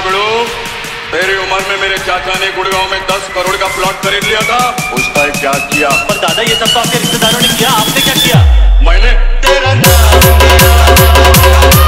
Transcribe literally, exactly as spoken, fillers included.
बिड़ू, तेरी उम्र में मेरे चाचा ने गुड़गांव में दस करोड़ का प्लॉट खरीद लिया था। उसका क्या किया? पर दादा ये सब तो आपके रिश्तेदारों ने किया, आपने क्या किया? मैंने तेरा नाम